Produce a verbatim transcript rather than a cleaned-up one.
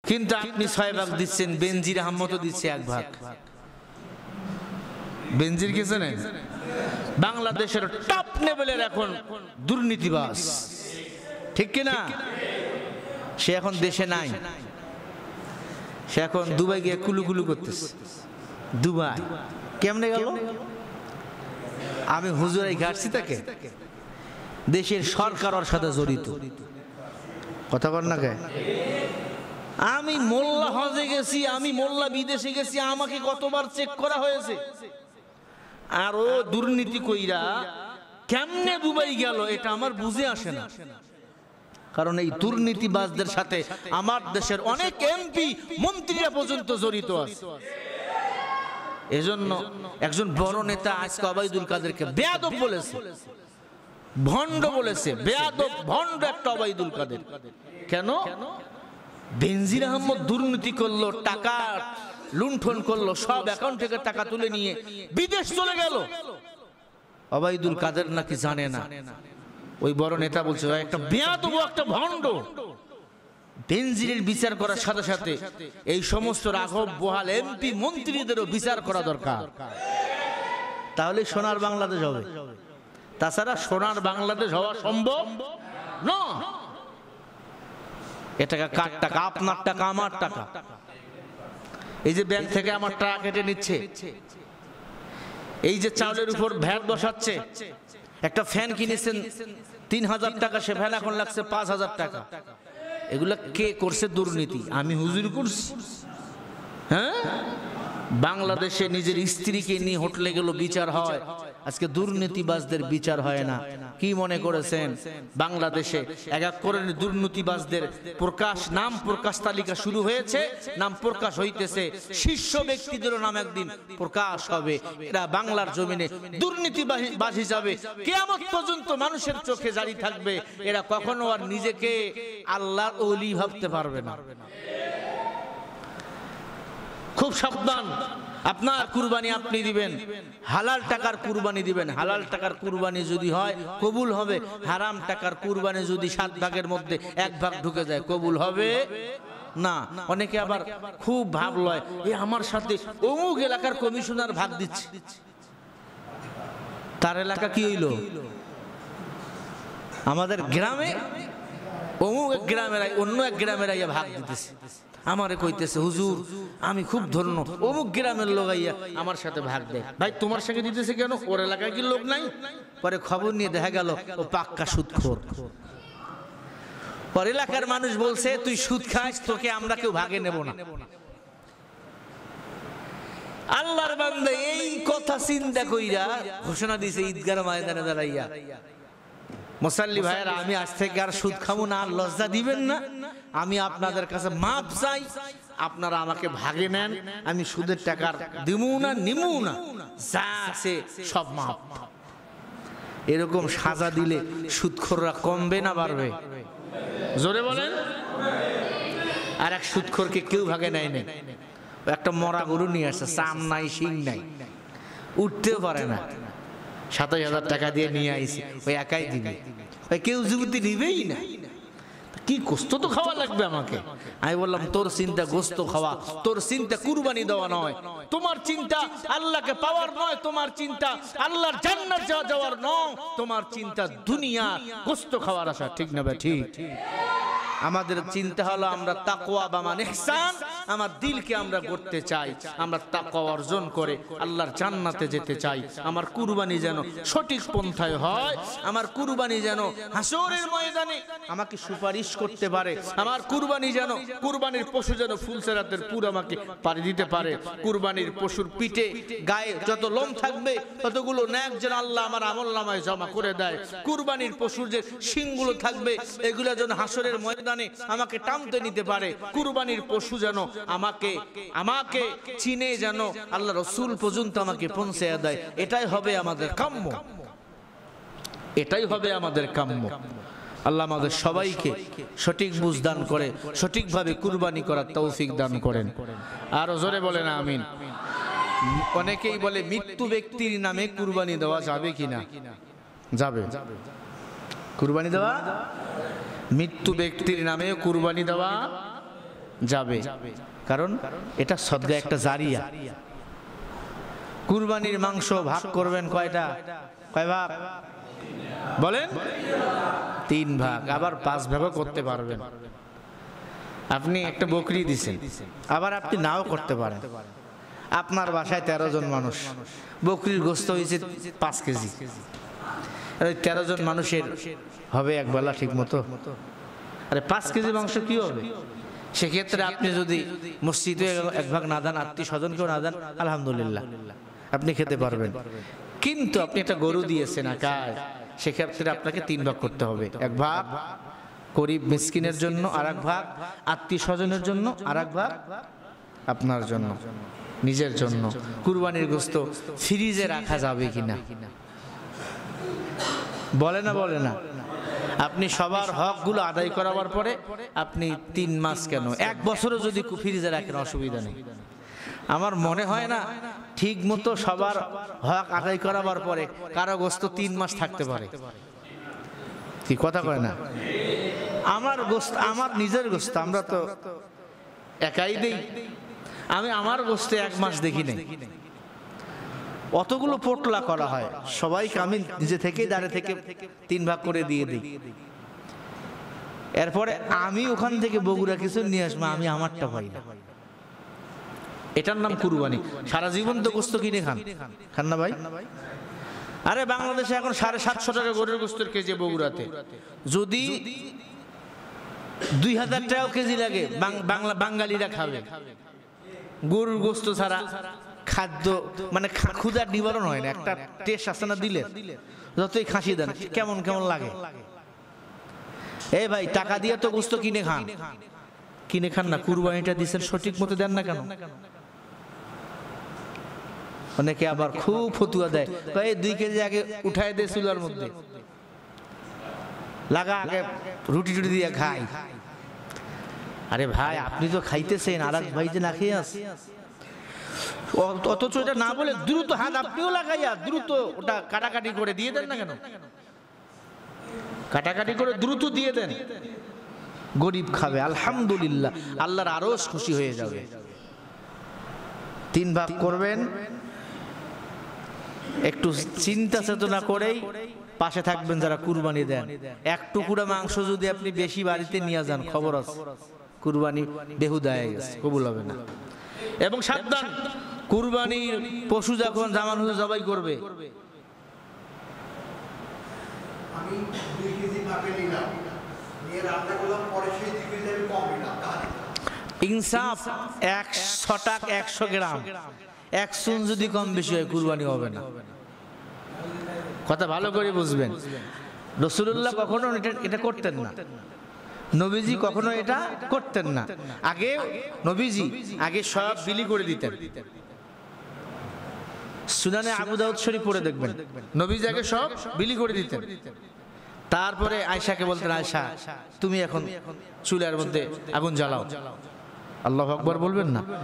কিন্তু আপনি ছয় ভাগ দিচ্ছেন, বেনজির আহমদও দিচ্ছে এক ভাগ। বেনজির কি জানেন? বাংলাদেশের টপ লেভেলের এখন দুর্নীতিবাজ, ঠিক কিনা? সে এখন দেশে নাই, সে এখন দুবাই গিয়ে কুলুকুলু করতেছে। দুবাই কেমনে গেল? আমি হুজুরাই ঘাটছি তাকে, দেশের সরকার ওর সাথে জড়িত। কথা বল না কে? আমি মোল্লা হজে গেছি, আমি মোল্লা বিদেশে গেছি, আমাকে কতবার চেক করা হয়েছে। আর ও দুর্নীতি কইরা কেমনে দুবাই গেল এটা আমার বুঝে আসে না। কারণ এই দুর্নীতিবাজদের সাথে আমার দেশের অনেক এমপি মন্ত্রীরা পর্যন্ত জড়িত আছে। এজন্য একজন বড় নেতা আজকে ওবায়দুল কাদেরকে বেয়াদব বলেছে, ভণ্ড বলেছে। বেয়াদব ভণ্ড একটা ওবায়দুল কাদের। কেন? বেনজির আহমদ দুর্নীতি করলো, টাকা লুণ্ঠন করলো, সব অ্যাকাউন্ট থেকে টাকা তুলে নিয়ে বিদেশ চলে গেল। ওবায়দুল কাদের নাকি জানে না। ওই বড় নেতা বলছে একটা বেয়াদব, একটা ভণ্ড। বেনজিরের বিচার করার সাথে সাথে এই সমস্ত রাঘব বোহাল এমপি মন্ত্রীদেরও বিচার করা দরকার, তাহলে সোনার বাংলাদেশ হবে। তাছাড়া সোনার বাংলাদেশ হওয়া সম্ভব না। এটা কার টাকা? আপনার টাকা, আমার টাকা। এই যে ব্যাংক থেকে আমার টাকা কেটে নিচ্ছে, এই যে চাউলের উপর ভ্যাট বসাচ্ছে, একটা ফ্যান কিনেছেন তিন হাজার টাকা, সে ফ্যান এখন লাগছে পাঁচ হাজার টাকা। এগুলা কে করছে? দুর্নীতি। আমি হুজুর করছি? হ্যাঁ, বাংলাদেশে নিজের স্ত্রীকে নিয়ে হোটেলে গেল বিচার হয়, আজকে দুর্নীতিবাজদের বিচার হয় না। কি মনে করেছেন বাংলাদেশে এক এক করে দুর্নীতিবাজদের প্রকাশ, নাম প্রকাশ তালিকা শুরু হয়েছে, নাম প্রকাশ হইতেছে, শীর্ষ ব্যক্তিদের নাম একদিন প্রকাশ হবে। এরা বাংলার জমিনে দুর্নীতিবাজ হিসাবে কিয়ামত পর্যন্ত মানুষের চোখে জারি থাকবে। এরা কখনো আর নিজেকে আল্লাহর ওলি ভাবতে পারবে না। খুব সাবধান। আপনার কুরবানি আপনি দিবেন, হালাল টাকার কুরবানি দিবেন। হালাল টাকার কুরবানি যদি হয় কবুল হবে, হারাম টাকার কুরবানি যদি সাত ভাগের মধ্যে এক ভাগ ঢুকে যায় কবুল হবে না। অনেকে আবার খুব ভাব লয়, এই আমার সাথে অমুক এলাকার কমিশনার ভাগ দিচ্ছে, তার এলাকা কি হইল? আমাদের গ্রামে অমুক এক গ্রামের অন্য এক গ্রামের আইয়া ভাগ দিতেছে। আমারে কইতেছে হুজুর আমি খুব ধন্য, অমুক গ্রামের লোক আইয়া আমার সাথে ভাগ দেয়। ভাই তোমার সঙ্গে দিতেছে কেন? ওর এলাকায় কি লোক নাই? পরে খবর নিয়ে দেখা গেল ও পাক্কা সুদখোর। ওর এলাকার মানুষ বলছে তুই সুদ খাস, তোকে আমরা কেউ ভাগে নেব না। আল্লাহর বান্দা এই কথা চিন্তা কইরা ঘোষণা দিয়েছে ঈদগাহ ময়দানে দাঁড়াইয়া, মুসাল্লি ভাইয়েরা আমি আজ থেকে আর সুদ খাবো না, লজ্জা দিবেন না, আমি আপনাদের কাছে মাপ চাই, আপনারা আমাকে ভাগে নেন, আমি সুদের টাকার দিমু না নিমু না, যা আছে সব মাপ। এরকম সাজা দিলে সুদখোররা কমবে না বাড়বে? জোরে বলেন। আর এক সুদখোরকে কেউ ভাগে নেয় না। একটা মরা গরু নিয়ে আসছে, চাম নাই শিং নাই, উঠতেও পারে না, সাতাশ হাজার টাকা দিয়ে নিয়ে আইছি, ওই একাই দিবে, ওই কেউ যুবতী নিবেই না। কি গোস্ত তো খাওয়া লাগবে আমাকে। আমি বললাম তোর চিন্তা গোস্ত খাওয়া, তোর চিন্তা কুরবানি দেওয়া নয়, তোমার চিন্তা আল্লাহকে পাওয়ার নয়, তোমার চিন্তা আল্লাহর জান্নাত যাওয়ার নয়, তোমার চিন্তা দুনিয়া গোস্ত খাওয়ার আশা। ঠিক না ভাই? ঠিক। আমাদের চিন্তা হলো আমরা তাকওয়া বা মান ইহসান, আমার দিলকে আমরা গড়তে চাই, আমরা তাকওয়া অর্জন করে আল্লাহর জান্নাতে যেতে চাই। আমার কুরবানি যেন সঠিক পন্থায় হয়, আমার কুরবানি যেন হাসরের ময়দানে আমাকে সুপারিশ করতে পারে, আমার কুরবানি যেন, কুরবানির পশু যেন ফুলসেরাতের পুর আমাকে পাড়ি দিতে পারে, কুরবানির পশুর পিঠে গায়ে যত লোম থাকবে ততগুলো ন্যাক যেন আল্লাহ আমার আমলনামায় জমা করে দেয়, কুরবানির পশুর যে শিংগুলো থাকবে এগুলো যেন হাসরের ময়দানে আমাকে টানতে নিতে পারে, কুরবানির পশু যেন আমাকে আমাকে চিনে যেন আল্লাহ রাসূল পর্যন্ত আমাকে পৌঁছে দেয়। এটাই হবে আমাদের কাম্য, এটাই হবে আমাদের কাম্য। আল্লাহ আমাদের সবাইকে সঠিক বুঝ দান করে, সঠিকভাবে কুরবানি করার তৌফিক দান করেন। আর জোরে বলেন আমিন। অনেকেই বলে মৃত্যু ব্যক্তির নামে কুরবানি দেওয়া যাবে কিনা? যাবে। কুরবানি দেওয়া, মৃত্যু ব্যক্তির নামে কুরবানি দেওয়া যাবে, কারণ এটা সদকা, একটা জারিয়া। কুরবানির মাংস ভাগ করবেন কয়টা? কয় ভাগ বলেন? তিন ভাগ, আবার পাঁচ ভাগও করতে পারবেন। আপনি একটা বকরি দিছেন, আবার আপনি নাও করতে পারেন। আপনার বাসায় তেরো জন মানুষ, বকরির গোস্ত হয়েছে পাঁচ কেজি, তেরো জন মানুষের হবে এক বেলা ঠিক মতো? আরে পাঁচ কেজি মাংস কি হবে? সেক্ষেত্রে আপনি যদি মসজিদে এক ভাগ না দেন, আত্মীয় স্বজনকেও না দেন, আলহামদুলিল্লাহ আপনি খেতে পারবেন। কিন্তু আপনি একটা গরু দিয়েছেন আকায়, সেক্ষেত্রে আপনাকে তিন ভাগ করতে হবে। এক ভাগ গরিব মিসকিনের জন্য, আর এক ভাগ আত্মীয় স্বজনের জন্য, আর এক ভাগ আপনার জন্য, নিজের জন্য। কুরবানির গোস্ত ফ্রিজে রাখা যাবে কিনা বলে না? বলে না? আপনি সবার হকগুলো আদায় করাবার পরে আপনি তিন মাস কেন এক বছরও যদি ফ্রিজে রাখেন অসুবিধা নেই। আমার মনে হয় না ঠিক মতো সবার হক আদায় করাবার পরে কারো গোস্ত তিন মাস থাকতে পারে। কি কথা কয় না? আমার গোস্ত, আমার নিজের গোস্ত আমরা তো একাই দেই, আমি আমার গোস্তে এক মাস দেখি নাই। অতগুলো পোটলা করা হয়, সবাইকে আমি নিজে থেকেই দাঁড়িয়ে থেকে তিন ভাগ করে দিয়ে দিই। এরপরে আমি ওখান থেকে বগুড়া কিছু নিয়ে আসবো, আমি আমারটা পাই না। এটার নাম কুরবানি। সারা জীবন তো গোস্ত কিনে খান, খান না ভাই? আরে বাংলাদেশে এখন সাড়ে সাতশো টাকা গরুর গোস্তের কেজি বগুড়াতে, যদি দুই হাজার টাকাও কেজি লাগে বাংলা বাঙালিরা খাবে। গরুর গোস্ত ছাড়া খাদ্য মানে ক্ষুধার নিবারণ হয় না। একটা টেস্ট আসে না দিলে, যতই খাসি দেন কেমন কেমন লাগে। এ ভাই টাকা দিয়ে তো গোস্ত কিনে খান, কিনে খান না, কুরবানিটা দিচ্ছেন সঠিক মতো দেন না কেন? অনেকে আবার খুব ফতুয়া দেয়, এই দুই কেজি আগে উঠায় দে চুলার মধ্যে, লাগা আগে রুটি টুটি দিয়ে খাই। আরে ভাই আপনি তো খাইতেছেন, আর এক ভাই যে না খেয়ে আছে, অথচ এটা না বলে দ্রুত হাত আপনিও লাগাইয়া দ্রুত ওটা কাটাকাটি করে দিয়ে দেন না কেন? কাটাকাটি করে দ্রুত দিয়ে দেন, গরিব খাবে, আলহামদুলিল্লাহ, আল্লাহর আরশ খুশি হয়ে যাবে। তিন ভাগ করবেন, একটু চিন্তা চেতনা করেই পাশে থাকবেন যারা কুরবানি দেন। এক টুকরা মাংস যদি আপনি বেশি বাড়িতে নিয়ে যান, খবর আছে কুরবানি বেহুদা হয়ে গেছে, কবুল হবে না। এবং সাবধান, কুরবানির পশু যখন জামান হুজুর জবাই করবে, আমি দুই কেজি মাপে নিলাম, নিয়ে রান্না করলাম, পরে সেই দুই কেজি আমি কম নিলাম, ইনসাফ একশো টাকা একশো গ্রাম এক চুন যদি কম বেশি হয় কুরবানি হবে না। কথা ভালো করে বুঝবেন। রাসূলুল্লাহ কখনো এটা এটা করতেন না, নবীজি কখনো এটা করতেন না। আগে নবীজি আগে সব বিলি করে দিতেন। সুনানে আবু দাউদ শরীফ পড়ে দেখবেন, নবীজি আগে সব বিলি করে দিতেন। তারপরে আয়েশাকে বলতেন, আয়েশা তুমি এখন চুলার মধ্যে আগুন জ্বালাও। আল্লাহু আকবার বলবেন না?